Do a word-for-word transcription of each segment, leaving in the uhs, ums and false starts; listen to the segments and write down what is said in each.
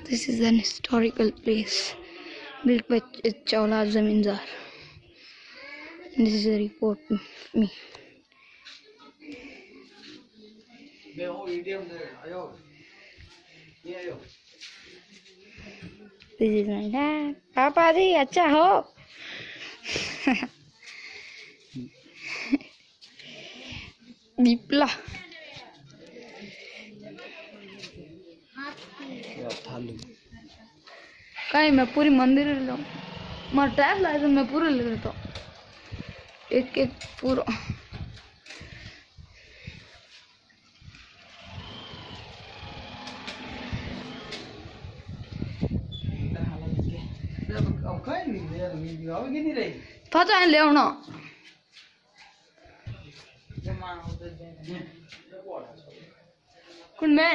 This is an historical place built by Chola Zamindar. This is a report of me. This is my dad. Papa ji, acha ho. Dipla. कहीं मैं पूरी मंदिर ले लूँ मैं tab लाया तो मैं पूरा ले लेता हूँ एक एक पूरा पता है ले आओ कौन मैं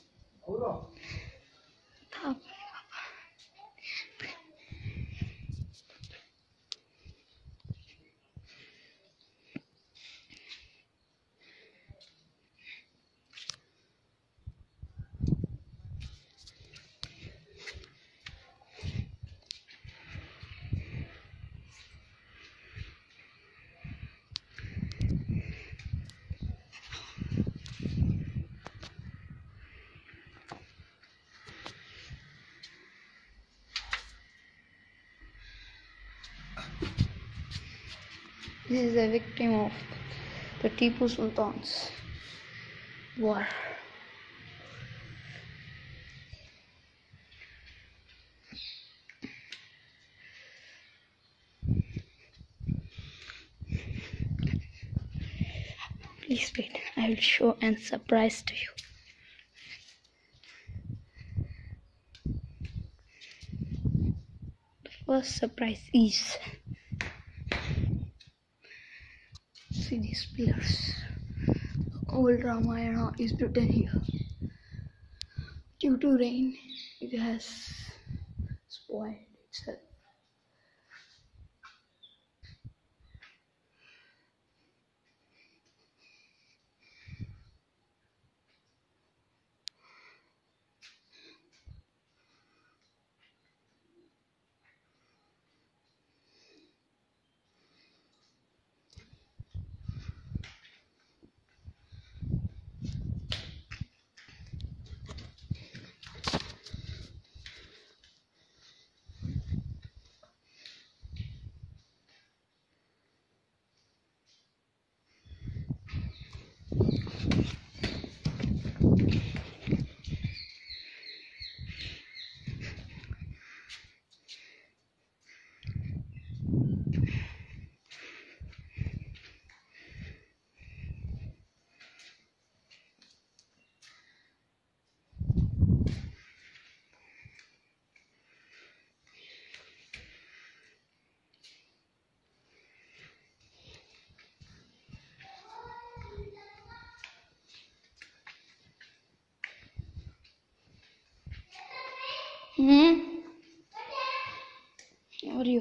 This is a victim of the Tipu Sultan's war. Please wait, I will show a surprise to you. The first surprise is see these pillars. Old Ramayana is written here. Due to rain, it has spoiled itself. Hmm? How are you?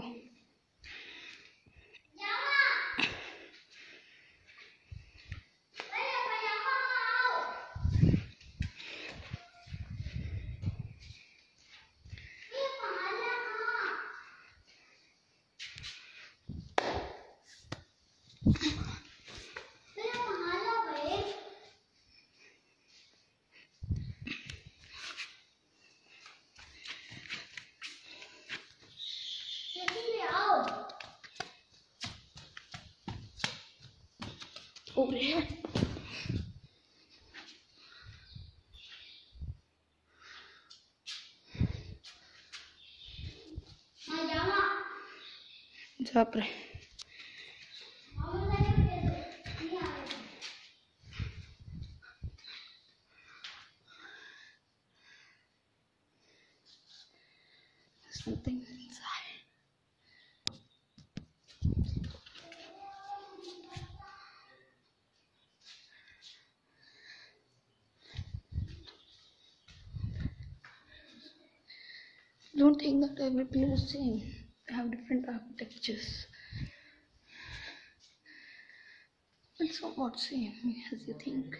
Over here. Zapre. Something inside. Don't think that every place is the same. They have different architectures. It's somewhat same as you think.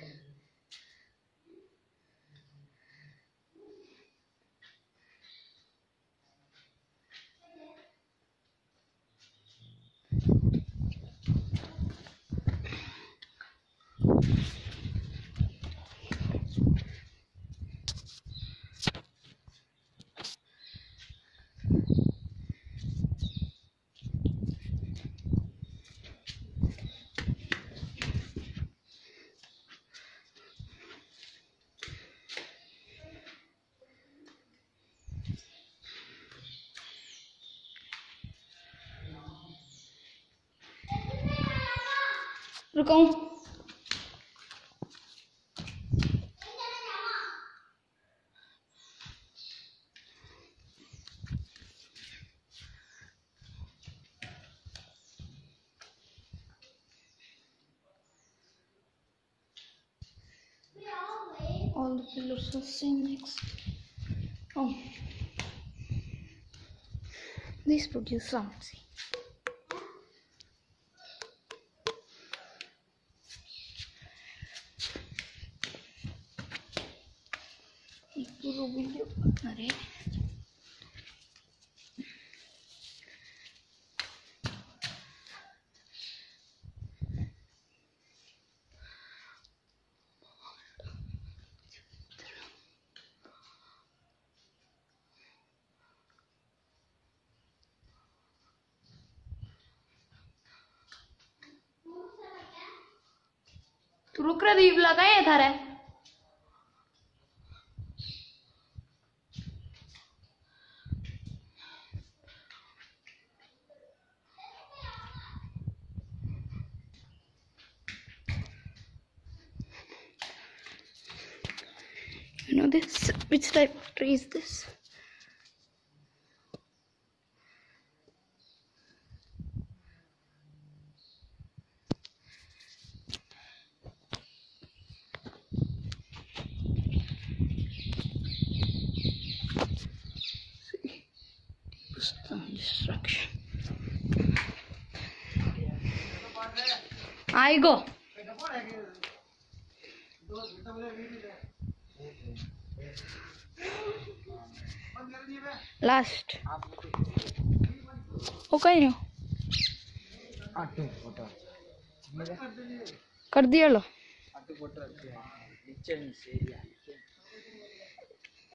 रुकाऊं all the pillars are same next. Oh, these produce sound. See. पूरा video अरे तू रुक रहा दीप लगाए था रे You know this? Which type of tree is this? See, destruction. I go. Last. Okay, no. कर दिया लो